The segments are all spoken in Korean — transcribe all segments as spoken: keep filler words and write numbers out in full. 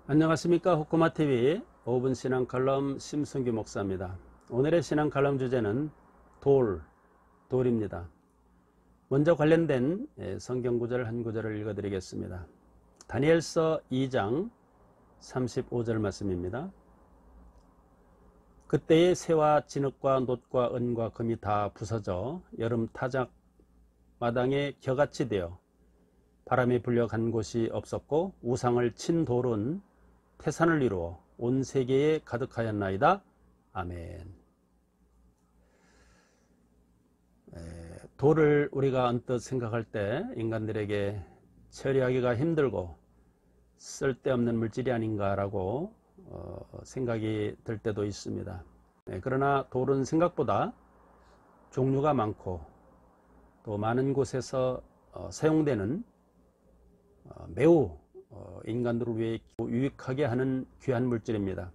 안녕하십니까. 호코마티비 오 분 신앙 칼럼 심승규 목사입니다. 오늘의 신앙 칼럼 주제는 돌, 돌입니다. 먼저 관련된 성경 구절 한 구절을 읽어드리겠습니다. 다니엘서 이 장 삼십오 절 말씀입니다. 그때의 새와 진흙과 놋과 은과 금이 다 부서져 여름 타작 마당에 겨같이 되어 바람이 불려 간 곳이 없었고 우상을 친 돌은 태산을 이루어 온 세계에 가득하였나이다. 아멘. 에, 돌을 우리가 언뜻 생각할 때 인간들에게 처리하기가 힘들고 쓸데없는 물질이 아닌가라고 어, 생각이 들 때도 있습니다. 네, 그러나 돌은 생각보다 종류가 많고 또 많은 곳에서 어, 사용되는 어, 매우 어, 인간들을 위해 유익하게 하는 귀한 물질입니다.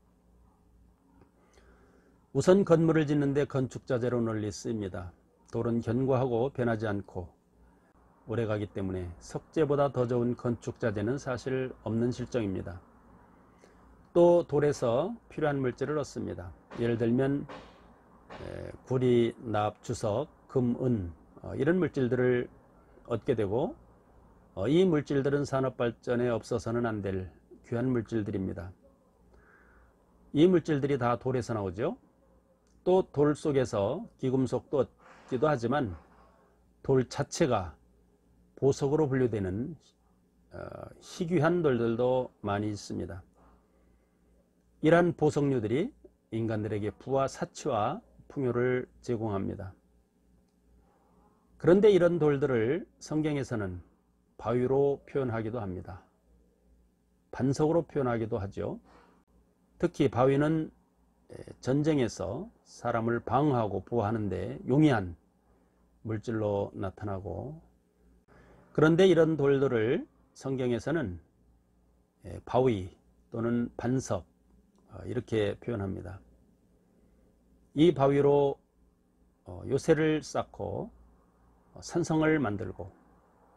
우선 건물을 짓는데 건축자재로 널리 쓰입니다. 돌은 견고하고 변하지 않고 오래가기 때문에 석재보다 더 좋은 건축자재는 사실 없는 실정입니다. 또 돌에서 필요한 물질을 얻습니다. 예를 들면 구리, 납, 주석, 금, 은 이런 물질들을 얻게 되고 이 물질들은 산업발전에 없어서는 안 될 귀한 물질들입니다. 이 물질들이 다 돌에서 나오죠. 또 돌 속에서 귀금속도 얻기도 하지만 돌 자체가 보석으로 분류되는 희귀한 돌들도 많이 있습니다. 이러한 보석류들이 인간들에게 부와 사치와 풍요를 제공합니다. 그런데 이런 돌들을 성경에서는 바위로 표현하기도 합니다. 반석으로 표현하기도 하죠. 특히 바위는 전쟁에서 사람을 방어하고 보호하는 데 용이한 물질로 나타나고, 그런데 이런 돌들을 성경에서는 바위 또는 반석 이렇게 표현합니다. 이 바위로 요새를 쌓고 산성을 만들고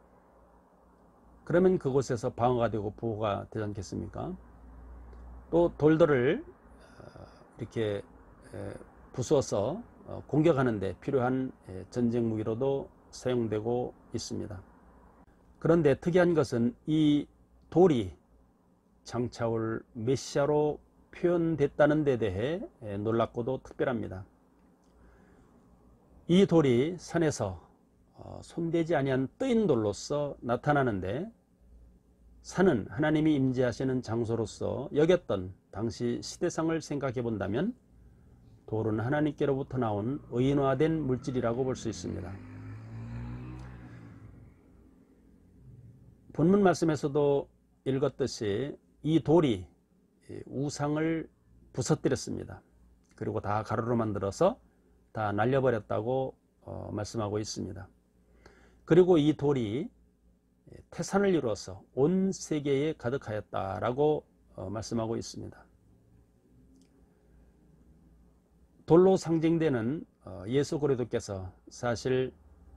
그러면 그곳에서 방어가 되고 보호가 되지 않겠습니까? 또 돌들을 이렇게 부수어서 공격하는 데 필요한 전쟁 무기로도 사용되고 있습니다. 그런데 특이한 것은 이 돌이 장차올 메시아로 표현됐다는 데 대해 놀랍고도 특별합니다. 이 돌이 산에서 손대지 아니한 뜨인 돌로서 나타나는데, 산은 하나님이 임재하시는 장소로서 여겼던 당시 시대상을 생각해 본다면 돌은 하나님께로부터 나온 의인화된 물질이라고 볼 수 있습니다. 본문 말씀에서도 읽었듯이 이 돌이 우상을 부서뜨렸습니다. 그리고 다 가루로 만들어서 다 날려버렸다고 어, 말씀하고 있습니다. 그리고 이 돌이 태산을 이루어서 온 세계에 가득하였다라고 어, 말씀하고 있습니다. 돌로 상징되는 어, 예수 그리스도께서 사실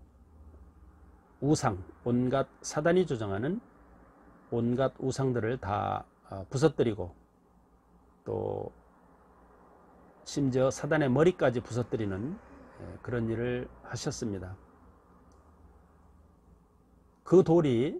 우상, 온갖 사단이 조정하는 온갖 우상들을 다 어, 부서뜨리고 또 심지어 사단의 머리까지 부서뜨리는 예, 그런 일을 하셨습니다. 그 돌이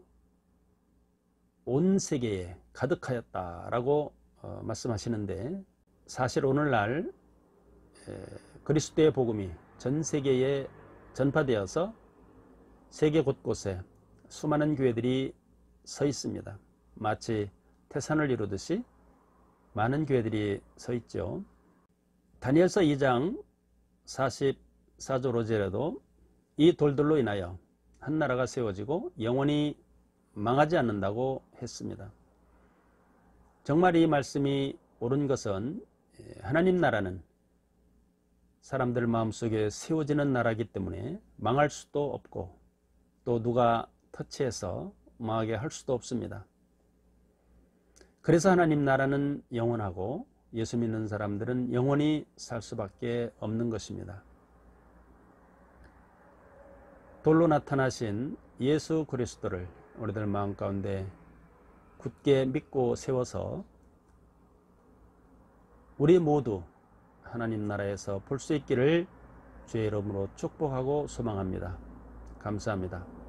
온 세계에 가득하였다라고 어, 말씀하시는데, 사실 오늘날 에, 그리스도의 복음이 전 세계에 전파되어서 세계 곳곳에 수많은 교회들이 서 있습니다. 마치 태산을 이루듯이 많은 교회들이 서 있죠. 다니엘서 이 장 사십사 절 오 절에도 이 돌들로 인하여 한 나라가 세워지고 영원히 망하지 않는다고 했습니다. 정말 이 말씀이 옳은 것은 하나님 나라는 사람들 마음속에 세워지는 나라이기 때문에 망할 수도 없고 또 누가 터치해서 망하게 할 수도 없습니다. 그래서 하나님 나라는 영원하고 예수 믿는 사람들은 영원히 살 수밖에 없는 것입니다. 돌로 나타나신 예수 그리스도를 우리들 마음 가운데 굳게 믿고 세워서 우리 모두 하나님 나라에서 볼 수 있기를 주의 이름으로 축복하고 소망합니다. 감사합니다.